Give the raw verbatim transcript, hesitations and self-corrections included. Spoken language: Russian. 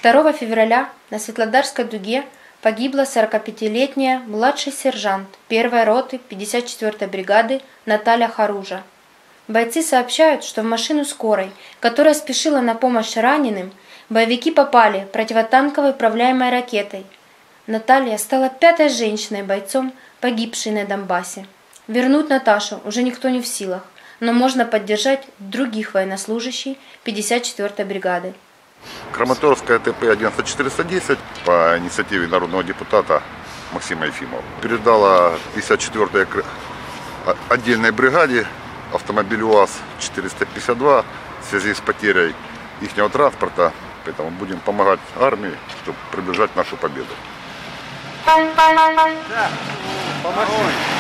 второго февраля на Светлодарской дуге погибла сорокапятилетняя младший сержант первой роты пятьдесят четвёртой бригады Наталья Харужа. Бойцы сообщают, что в машину скорой, которая спешила на помощь раненым, боевики попали противотанковой управляемой ракетой. Наталья стала пятой женщиной-бойцом, погибшей на Донбассе. Вернуть Наташу уже никто не в силах, но можно поддержать других военнослужащих пятьдесят четвёртой бригады. Краматорская ТП одиннадцать четыреста десять по инициативе народного депутата Максима Ефимова передала пятьдесят четвёртой отдельной бригаде автомобиль УАЗ четыреста пятьдесят два в связи с потерей их транспорта. Поэтому будем помогать армии, чтобы приближать нашу победу. Да, помогай.